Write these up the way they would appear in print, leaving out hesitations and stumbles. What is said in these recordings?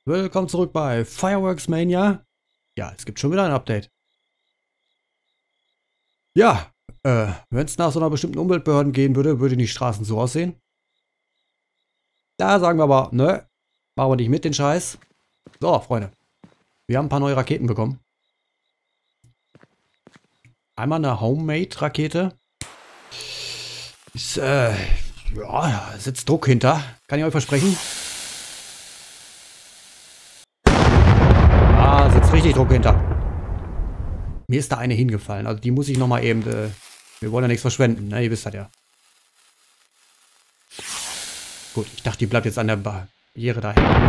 Willkommen zurück bei Fireworks Mania. Ja, es gibt schon wieder ein Update. Ja, wenn es nach so einer bestimmten Umweltbehörden gehen würde, würden die Straßen so aussehen. Da sagen wir aber, nö, machen wir nicht mit den Scheiß. So, Freunde, wir haben ein paar neue Raketen bekommen. Einmal eine Homemade-Rakete. Ist, ja, sitzt Druck hinter. Kann ich euch versprechen. Ah, sitzt richtig Druck hinter. Mir ist da eine hingefallen. Also die muss ich nochmal eben, wir wollen ja nichts verschwenden, ne? Ihr wisst das ja. Gut, ich dachte, die bleibt jetzt an der Barriere da hängen.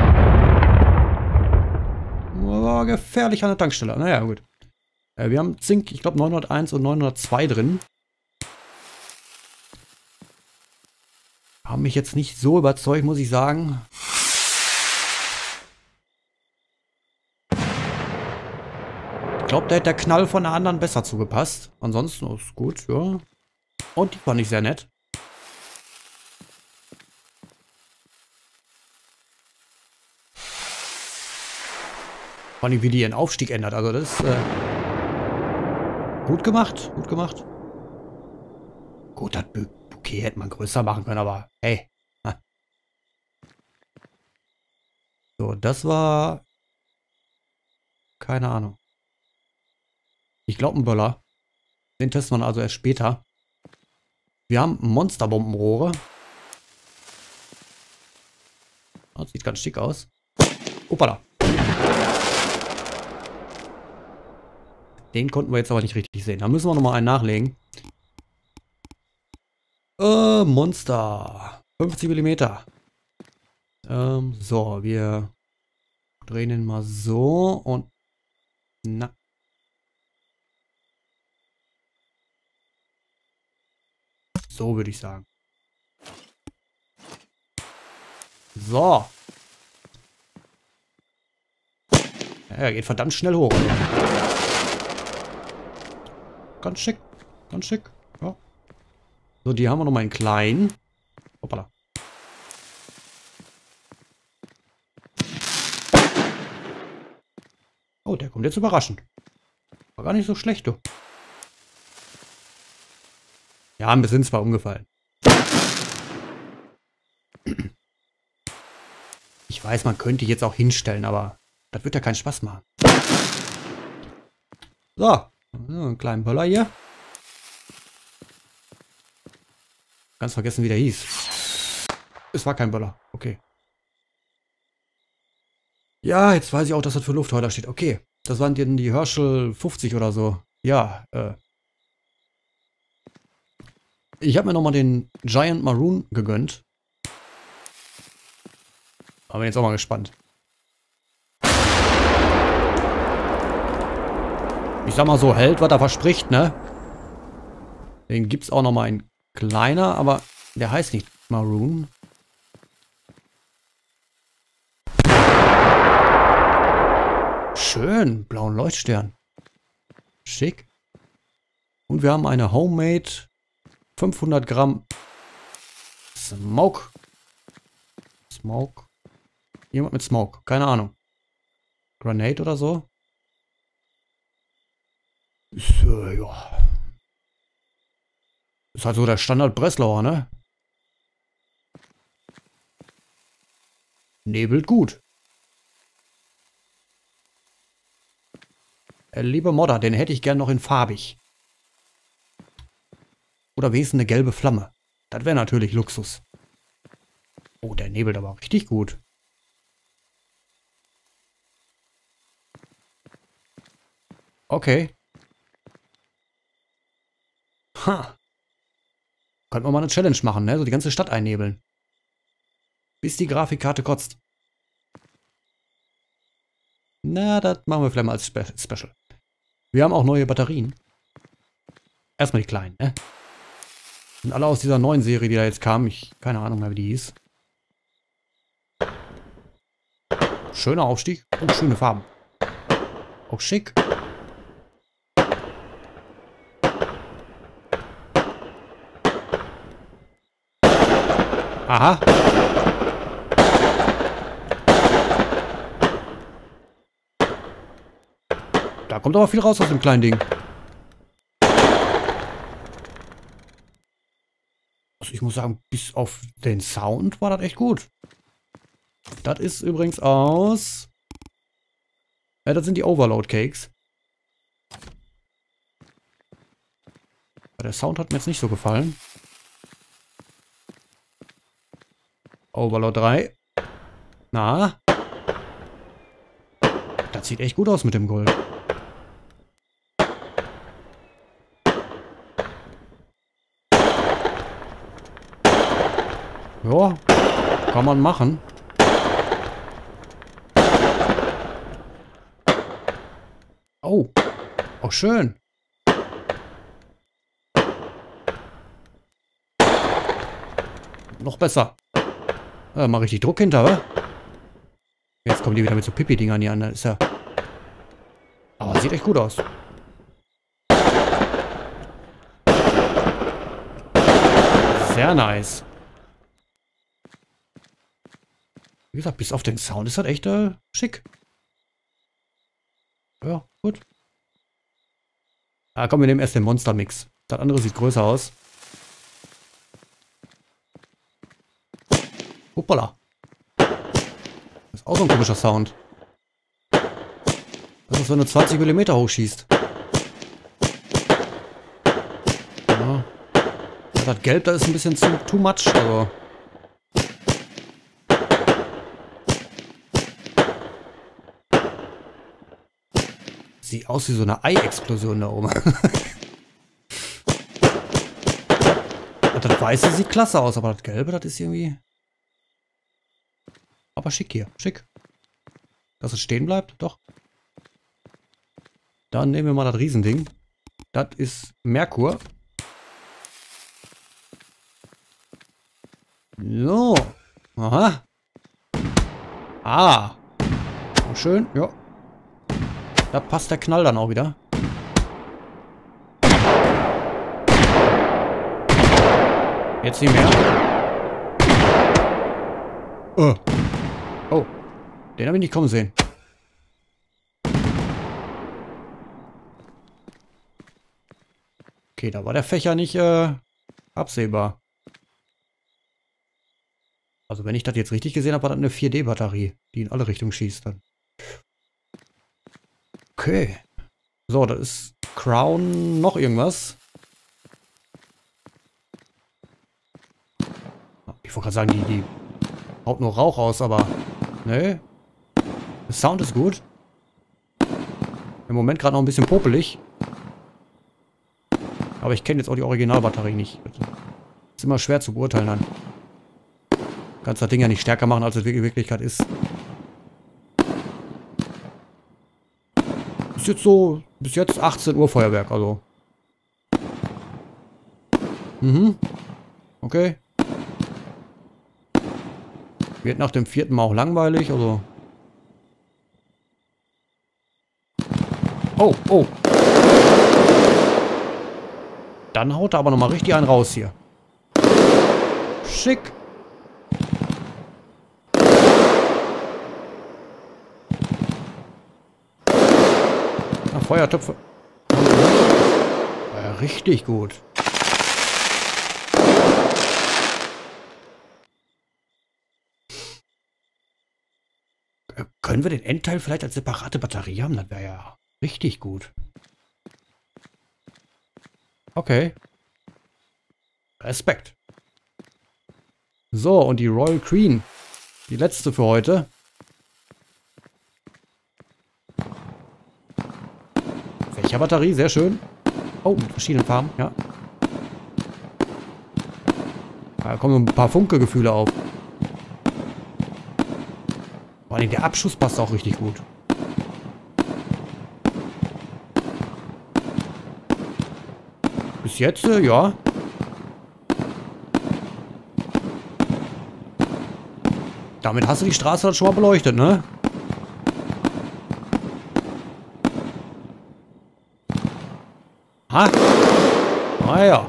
Oh, gefährlich an der Tankstelle. Naja, gut. Wir haben Zink, ich glaube 901 und 902 drin. Haben mich jetzt nicht so überzeugt, muss ich sagen. Ich glaube, da hätte der Knall von der anderen besser zugepasst. Ansonsten ist gut, ja. Und die fand ich sehr nett. Vor allem, wie die ihren Aufstieg ändert. Also das ist gut gemacht, gut gemacht. Gut, das Bouquet hätte man größer machen können, aber hey. So, das war... Keine Ahnung. Ich glaube ein Böller. Den testen wir also erst später. Wir haben Monsterbombenrohre. Das sieht ganz schick aus. Opala. Den konnten wir jetzt aber nicht richtig sehen. Da müssen wir nochmal einen nachlegen. Monster. 50 mm. So, wir drehen ihn mal so und... Na. So würde ich sagen. So. Ja, er geht verdammt schnell hoch. Ganz schick. Ganz schick. Ja. So, die haben wir nochmal in klein. Hoppala. Oh, der kommt jetzt überraschend. War gar nicht so schlecht, du. Ja, ein bisschen zwar umgefallen. Ich weiß, man könnte jetzt auch hinstellen, aber das wird ja keinen Spaß machen. So, einen kleinen Böller hier. Ganz vergessen, wie der hieß. Es war kein Böller. Okay. Ja, jetzt weiß ich auch, dass das für Luftheuler steht. Okay, das waren die Herschel 50 oder so. Ja, ich habe mir nochmal den Giant Maroon gegönnt. Aber bin jetzt auch mal gespannt. Ich sag mal so, hält, was er verspricht, ne? Den gibt's auch nochmal in kleiner, aber der heißt nicht Maroon. Schön, blauen Leuchtstern. Schick. Und wir haben eine Homemade 500 Gramm Smoke. Smoke. Jemand mit Smoke. Keine Ahnung. Grenade oder so. Ist, ja. Ist halt so der Standard Breslauer, ne? Nebelt gut. Lieber Modder, den hätte ich gern noch in farbig. Oder wenigstens eine gelbe Flamme. Das wäre natürlich Luxus. Oh, der nebelt aber richtig gut. Okay. Ha. Könnten wir mal eine Challenge machen, ne? So die ganze Stadt einnebeln. Bis die Grafikkarte kotzt. Na, das machen wir vielleicht mal als Special. Wir haben auch neue Batterien. Erstmal die kleinen, ne? Sind alle aus dieser neuen Serie, die da jetzt kam. Keine Ahnung mehr, wie die hieß. Schöner Aufstieg und schöne Farben. Auch schick. Aha. Da kommt aber viel raus aus dem kleinen Ding. Also ich muss sagen, bis auf den Sound war das echt gut. Das ist übrigens aus... Ja, das sind die Overload Cakes. Aber der Sound hat mir jetzt nicht so gefallen. Overload 3. Na? Das sieht echt gut aus mit dem Gold. Ja, kann man machen. Oh, auch schön. Noch besser. Mal richtig Druck hinter, wa? Jetzt kommen die wieder mit so Pipi-Dingern hier an. Das ist ja... Aber sieht echt gut aus. Sehr nice. Wie gesagt, bis auf den Sound ist das echt schick. Ja, gut. Ah, komm, wir nehmen erst den Monster-Mix. Das andere sieht größer aus. Hoppala. Das ist auch so ein komischer Sound. Das ist, wenn du 20 mm hochschießt. Ja. Das Gelb, das ist ein bisschen too much, aber... Sieht aus wie so eine Ei-Explosion da oben. Das Weiße sieht klasse aus, aber das Gelbe, das ist irgendwie... Aber schick hier, schick. Dass es stehen bleibt, doch. Dann nehmen wir mal das Riesending. Das ist Merkur. So. Aha. Ah. Schön, ja. Da passt der Knall dann auch wieder. Jetzt nicht mehr. Oh. Den habe ich nicht kommen sehen. Okay, da war der Fächer nicht absehbar. Also wenn ich das jetzt richtig gesehen habe, war das eine 4D-Batterie, die in alle Richtungen schießt dann. Okay. So, das ist Crown noch irgendwas. Ich wollte gerade sagen, die haut nur Rauch aus, aber... Nee. Der Sound ist gut. Im Moment gerade noch ein bisschen popelig. Aber ich kenne jetzt auch die Originalbatterie nicht. Ist immer schwer zu beurteilen dann. Kannst das Ding ja nicht stärker machen, als es in Wirklichkeit ist. Ist jetzt so, bis jetzt 18 Uhr Feuerwerk, also. Mhm. Okay. Wird nach dem 4. Mal auch langweilig, also. Oh, oh. Dann haut er aber nochmal richtig einen raus hier. Schick. Na, Feuertöpfe. Ja, richtig gut. Können wir den Endteil vielleicht als separate Batterie haben? Das wäre ja richtig gut. Okay. Respekt. So, und die Royal Queen. Die letzte für heute. Welcher Batterie? Sehr schön. Oh, mit verschiedenen Farben, ja. Da kommen ein paar Funke-Gefühle auf. Vor allem der Abschuss passt auch richtig gut. Bis jetzt, ja. Damit hast du die Straße dann schon mal beleuchtet, ne? Ha? Ah ja.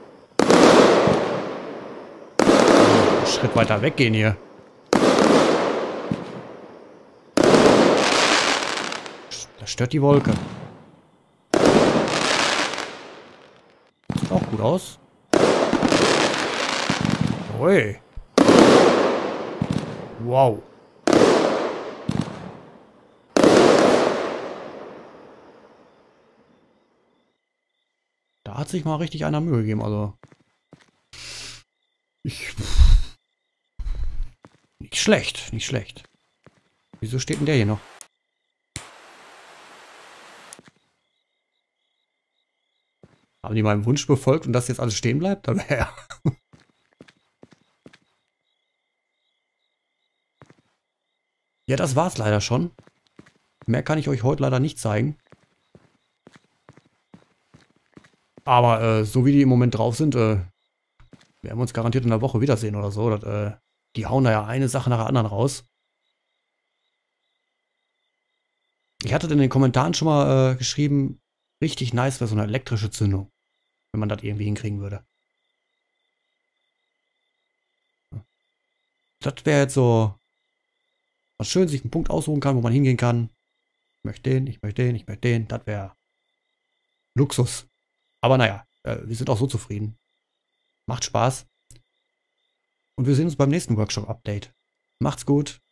Einen Schritt weiter weggehen hier. Das stört die Wolke. gut aus. Ui. Wow. Da hat sich mal richtig einer Mühe gegeben, also. Nicht schlecht, nicht schlecht. Wieso steht denn der hier noch? Haben die meinem Wunsch befolgt und das jetzt alles stehen bleibt? Da wäre ja. Ja, das war's leider schon. Mehr kann ich euch heute leider nicht zeigen. Aber so wie die im Moment drauf sind, werden wir uns garantiert in der Woche wiedersehen oder so. Die hauen da ja eine Sache nach der anderen raus. Ich hatte in den Kommentaren schon mal geschrieben, richtig nice wäre so eine elektrische Zündung. Wenn man das irgendwie hinkriegen würde. Das wäre jetzt so was schön, sich einen Punkt aussuchen kann, wo man hingehen kann. Ich möchte den, ich möchte den, ich möchte den. Das wäre Luxus. Aber naja, wir sind auch so zufrieden. Macht Spaß. Und wir sehen uns beim nächsten Workshop-Update. Macht's gut.